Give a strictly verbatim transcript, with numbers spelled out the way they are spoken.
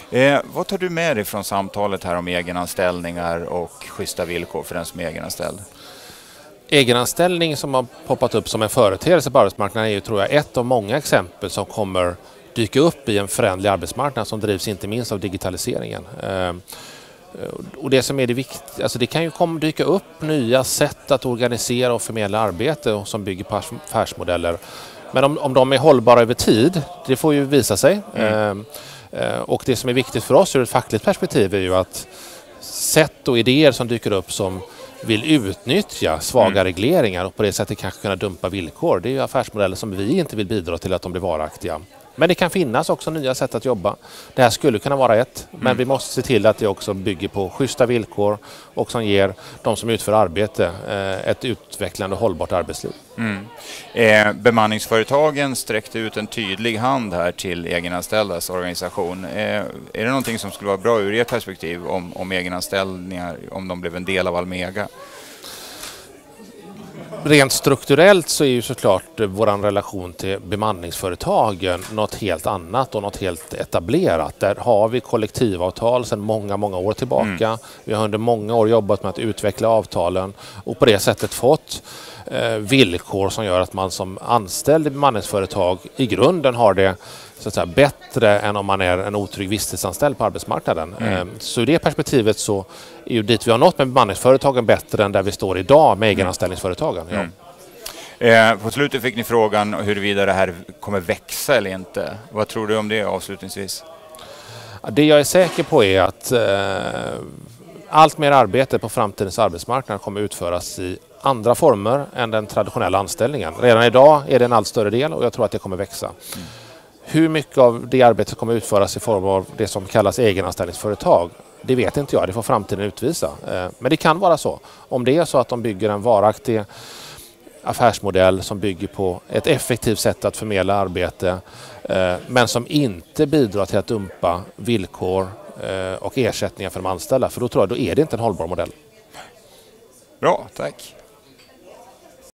Eh, vad tar du med dig från samtalet här om egenanställningar och schyssta villkor för den som är egenanställd? Egenanställning som har poppat upp som en företeelse på arbetsmarknaden är ju, tror jag, ett av många exempel som kommer dyka upp i en föränderlig arbetsmarknad som drivs inte minst av digitaliseringen. Eh, och det som är det viktiga, alltså det kan ju komma dyka upp nya sätt att organisera och förmedla arbete som bygger på affärsmodeller. Men om, om de är hållbara över tid, det får ju visa sig. Mm. Eh, och det som är viktigt för oss ur ett fackligt perspektiv är ju att sätt och idéer som dyker upp som vill utnyttja svaga mm. regleringar och på det sättet kanske kunna dumpa villkor. Det är ju affärsmodeller som vi inte vill bidra till att de blir varaktiga. Men det kan finnas också nya sätt att jobba. Det här skulle kunna vara ett, men mm. vi måste se till att det också bygger på schyssta villkor och som ger de som utför arbete eh, ett utvecklande och hållbart arbetsliv. Mm. Eh, bemanningsföretagen sträckte ut en tydlig hand här till egenanställdas organisation. Eh, är det någonting som skulle vara bra ur ert perspektiv om, om egenanställningar, om de blev en del av Almega? Rent strukturellt så är ju såklart vår relation till bemanningsföretagen något helt annat och något helt etablerat. Där har vi kollektivavtal sedan många, många år tillbaka. Mm. Vi har under många år jobbat med att utveckla avtalen och på det sättet fått eh, villkor som gör att man som anställd i bemanningsföretag i grunden har det så att säga bättre än om man är en otrygg visstidsanställd på arbetsmarknaden. Mm. Så i det perspektivet så är ju dit vi har nått med bemanningsföretagen bättre än där vi står idag med egenanställningsföretagen. Mm. Ja. Eh, på slutet fick ni frågan huruvida det här kommer växa eller inte. Vad tror du om det avslutningsvis? Det jag är säker på är att eh, allt mer arbete på framtidens arbetsmarknad kommer utföras i andra former än den traditionella anställningen. Redan idag är det en allt större del och jag tror att det kommer växa. Mm. Hur mycket av det arbetet kommer utföras i form av det som kallas egenanställningsföretag, det vet inte jag, det får framtiden utvisa. Men det kan vara så. Om det är så att de bygger en varaktig affärsmodell som bygger på ett effektivt sätt att förmedla arbete men som inte bidrar till att dumpa villkor och ersättningar för de anställda, för då tror jag då är det inte en hållbar modell. Bra, tack.